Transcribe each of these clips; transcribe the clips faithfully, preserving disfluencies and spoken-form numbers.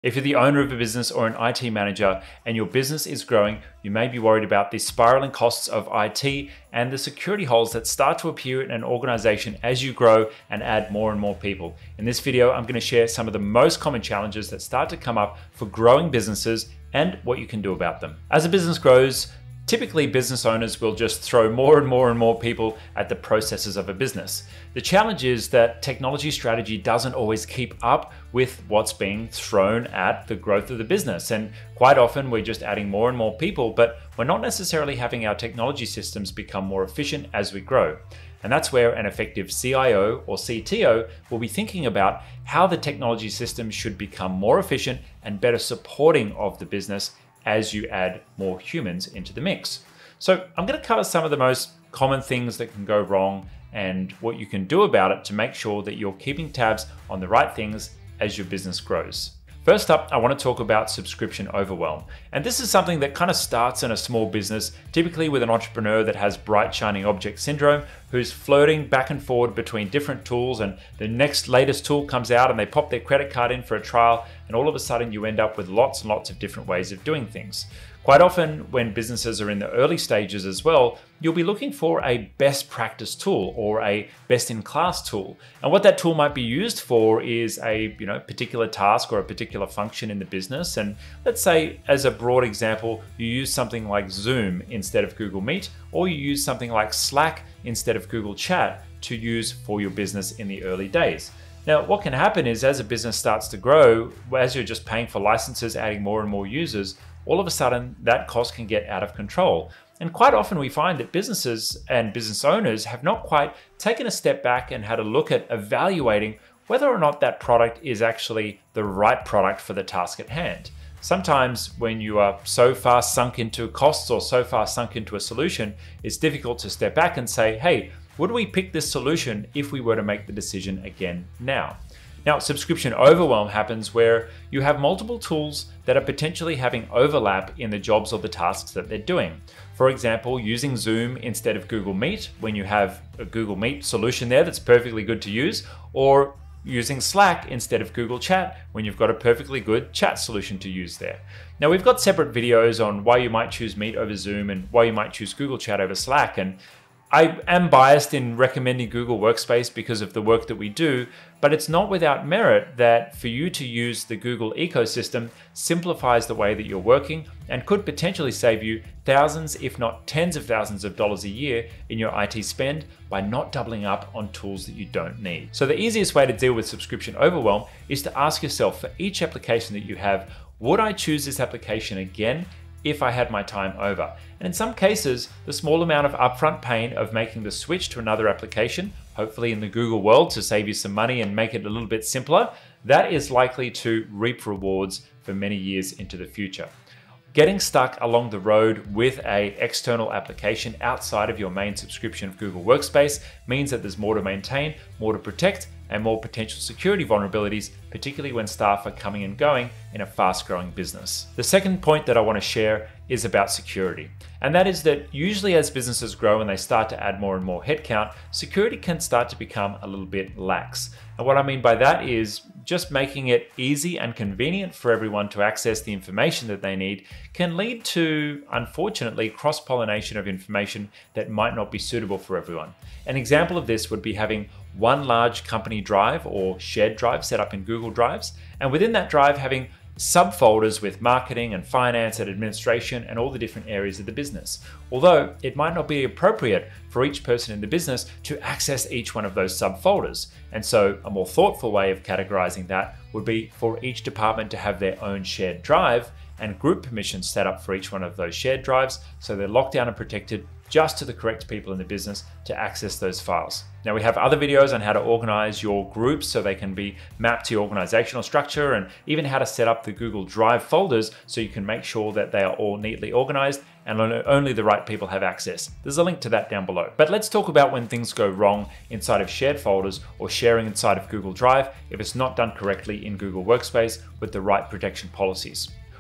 If you're the owner of a business or an I T manager and your business is growing, you may be worried about the spiraling costs of I T and the security holes that start to appear in an organization as you grow and add more and more people. In this video, I'm going to share some of the most common challenges that start to come up for growing businesses and what you can do about them. As a business grows, typically business owners will just throw more and more and more people at the processes of a business. The challenge is that technology strategy doesn't always keep up with what's being thrown at the growth of the business. And quite often we're just adding more and more people, but we're not necessarily having our technology systems become more efficient as we grow. And that's where an effective C I O or C T O will be thinking about how the technology system should become more efficient and better supporting of the business as you add more humans into the mix. So I'm going to cover some of the most common things that can go wrong and what you can do about it to make sure that you're keeping tabs on the right things as your business grows. First up, I want to talk about subscription overwhelm. And this is something that kind of starts in a small business, typically with an entrepreneur that has bright shining object syndrome, who's floating back and forward between different tools, and the next latest tool comes out and they pop their credit card in for a trial, and all of a sudden you end up with lots and lots of different ways of doing things. Quite often when businesses are in the early stages as well, you'll be looking for a best practice tool or a best in class tool. And what that tool might be used for is a you know particular task or a particular function in the business. And let's say, as a broad example, you use something like Zoom instead of Google Meet, or you use something like Slack instead of Google Chat to use for your business in the early days. Now, what can happen is as a business starts to grow, as you're just paying for licenses, adding more and more users, all of a sudden that cost can get out of control. And quite often we find that businesses and business owners have not quite taken a step back and had a look at evaluating whether or not that product is actually the right product for the task at hand. Sometimes when you are so far sunk into costs or so far sunk into a solution, it's difficult to step back and say, hey, would we pick this solution if we were to make the decision again now? Now, subscription overwhelm happens where you have multiple tools that are potentially having overlap in the jobs or the tasks that they're doing. For example, using Zoom instead of Google Meet when you have a Google Meet solution there that's perfectly good to use, or using Slack instead of Google Chat when you've got a perfectly good chat solution to use there. Now, we've got separate videos on why you might choose Meet over Zoom and why you might choose Google Chat over Slack. And I am biased in recommending Google Workspace because of the work that we do, but it's not without merit that for you to use the Google ecosystem simplifies the way that you're working and could potentially save you thousands, if not tens of thousands of dollars a year in your I T spend by not doubling up on tools that you don't need. So the easiest way to deal with subscription overwhelm is to ask yourself, for each application that you have, would I choose this application again if I had my time over? And in some cases, the small amount of upfront pain of making the switch to another application, hopefully in the Google world to save you some money and make it a little bit simpler, that is likely to reap rewards for many years into the future. Getting stuck along the road with an external application outside of your main subscription of Google Workspace means that there's more to maintain, more to protect, and more potential security vulnerabilities, particularly when staff are coming and going in a fast-growing business. The second point that I want to share is about security. And that is that usually as businesses grow and they start to add more and more headcount, security can start to become a little bit lax. And what I mean by that is just making it easy and convenient for everyone to access the information that they need can lead to, unfortunately, cross-pollination of information that might not be suitable for everyone. An example of this would be having one large company drive or shared drive set up in Google Drives, and within that drive having subfolders with marketing and finance and administration and all the different areas of the business. Although it might not be appropriate for each person in the business to access each one of those subfolders. And so a more thoughtful way of categorizing that would be for each department to have their own shared drive and group permissions set up for each one of those shared drives, so they're locked down and protected just to the correct people in the business to access those files. Now, we have other videos on how to organize your groups so they can be mapped to your organizational structure, and even how to set up the Google Drive folders so you can make sure that they are all neatly organized and only the right people have access. There's a link to that down below. But let's talk about when things go wrong inside of shared folders or sharing inside of Google Drive if it's not done correctly in Google Workspace with the right protection policies.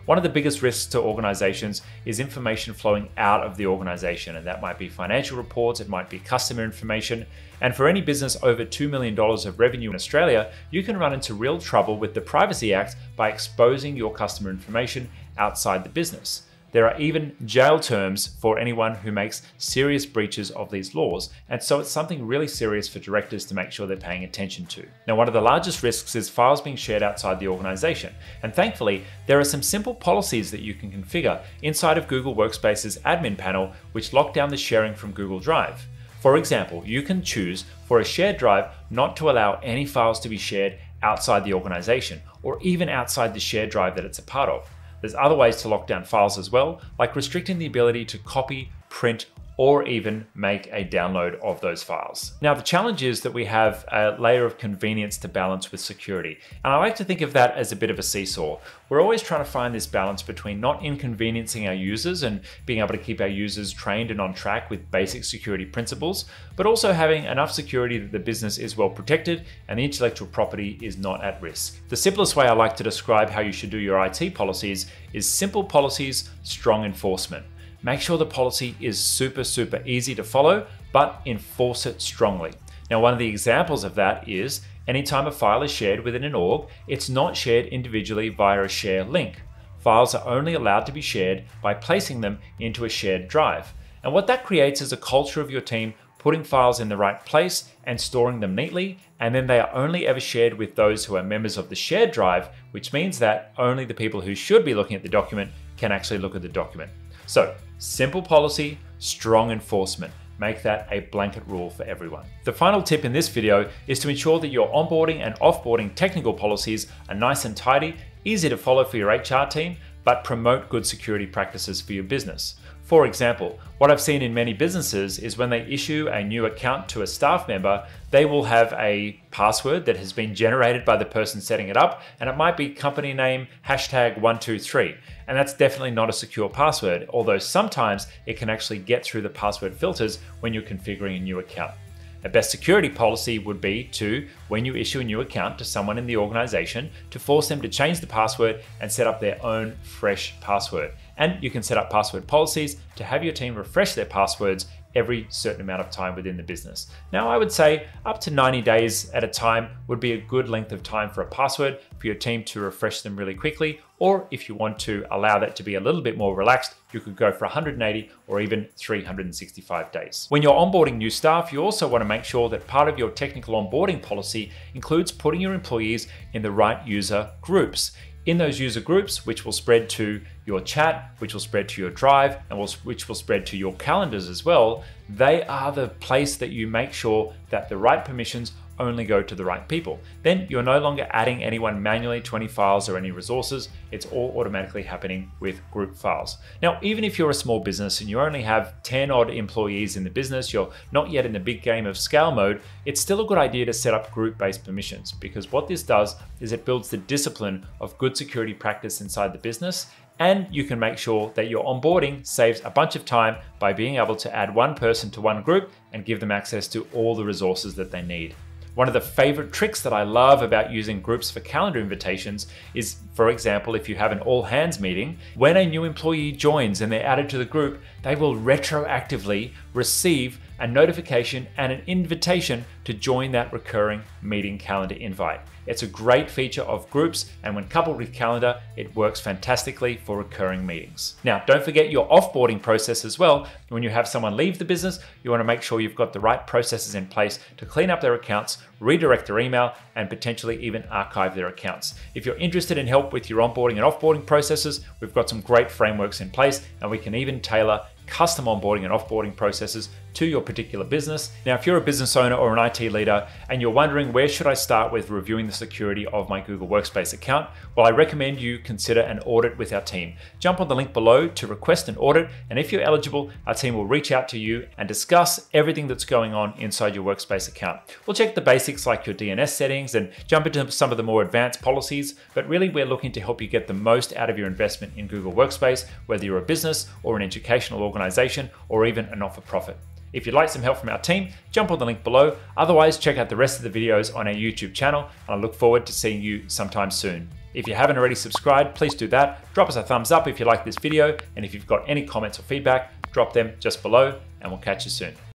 One of the biggest risks to organizations is information flowing out of the organization, and that might be financial reports, it might be customer information. And for any business over two million dollars of revenue in Australia, you can run into real trouble with the Privacy Act by exposing your customer information outside the business. There are even jail terms for anyone who makes serious breaches of these laws, and so it's something really serious for directors to make sure they're paying attention to. Now, one of the largest risks is files being shared outside the organization, and thankfully, there are some simple policies that you can configure inside of Google Workspace's admin panel which lock down the sharing from Google Drive. For example, you can choose for a shared drive not to allow any files to be shared outside the organization, or even outside the shared drive that it's a part of. There's other ways to lock down files as well, like restricting the ability to copy, print, or even make a download of those files. Now, the challenge is that we have a layer of convenience to balance with security. And I like to think of that as a bit of a seesaw. We're always trying to find this balance between not inconveniencing our users and being able to keep our users trained and on track with basic security principles, but also having enough security that the business is well protected and the intellectual property is not at risk. The simplest way I like to describe how you should do your I T policies is simple policies, strong enforcement. Make sure the policy is super, super easy to follow, but enforce it strongly. Now, one of the examples of that is anytime a file is shared within an org, it's not shared individually via a share link. Files are only allowed to be shared by placing them into a shared drive. And what that creates is a culture of your team putting files in the right place and storing them neatly, and then they are only ever shared with those who are members of the shared drive, which means that only the people who should be looking at the document can actually look at the document. So, simple policy, strong enforcement. Make that a blanket rule for everyone. The final tip in this video is to ensure that your onboarding and offboarding technical policies are nice and tidy, easy to follow for your H R team, but promote good security practices for your business. For example, what I've seen in many businesses is when they issue a new account to a staff member, they will have a password that has been generated by the person setting it up, and it might be company name hashtag one two three. And that's definitely not a secure password, although sometimes it can actually get through the password filters when you're configuring a new account. A best security policy would be to, when you issue a new account to someone in the organization, to force them to change the password and set up their own fresh password. And you can set up password policies to have your team refresh their passwords every certain amount of time within the business. Now, I would say up to ninety days at a time would be a good length of time for a password for your team to refresh them really quickly. Or if you want to allow that to be a little bit more relaxed, you could go for one hundred eighty or even three hundred sixty-five days. When you're onboarding new staff, you also want to make sure that part of your technical onboarding policy includes putting your employees in the right user groups. In those user groups, which will spread to your chat, which will spread to your drive, and will, which will spread to your calendars as well, they are the place that you make sure that the right permissions only go to the right people. Then you're no longer adding anyone manually to any files or any resources. It's all automatically happening with group files. Now, even if you're a small business and you only have ten odd employees in the business, you're not yet in the big game of scale mode, it's still a good idea to set up group-based permissions, because what this does is it builds the discipline of good security practice inside the business. And you can make sure that your onboarding saves a bunch of time by being able to add one person to one group and give them access to all the resources that they need. One of the favorite tricks that I love about using groups for calendar invitations is, for example, if you have an all hands meeting, when a new employee joins and they're added to the group, they will retroactively receive a notification and an invitation to join that recurring meeting calendar invite. It's a great feature of groups, and when coupled with calendar, it works fantastically for recurring meetings. Now, don't forget your offboarding process as well. When you have someone leave the business, you want to make sure you've got the right processes in place to clean up their accounts, redirect their email, and potentially even archive their accounts. If you're interested in help with your onboarding and offboarding processes, we've got some great frameworks in place, and we can even tailor custom onboarding and offboarding processes to your particular business. Now, if you're a business owner or an I T leader and you're wondering where should I start with reviewing the security of my Google Workspace account, well, I recommend you consider an audit with our team. Jump on the link below to request an audit, and if you're eligible, our team will reach out to you and discuss everything that's going on inside your Workspace account. We'll check the basics like your D N S settings and jump into some of the more advanced policies, but really we're looking to help you get the most out of your investment in Google Workspace, whether you're a business or an educational organization or even a not-for-profit. If you'd like some help from our team, jump on the link below. Otherwise, check out the rest of the videos on our YouTube channel, and I look forward to seeing you sometime soon. If you haven't already subscribed, please do that. Drop us a thumbs up if you like this video, and if you've got any comments or feedback, drop them just below, and we'll catch you soon.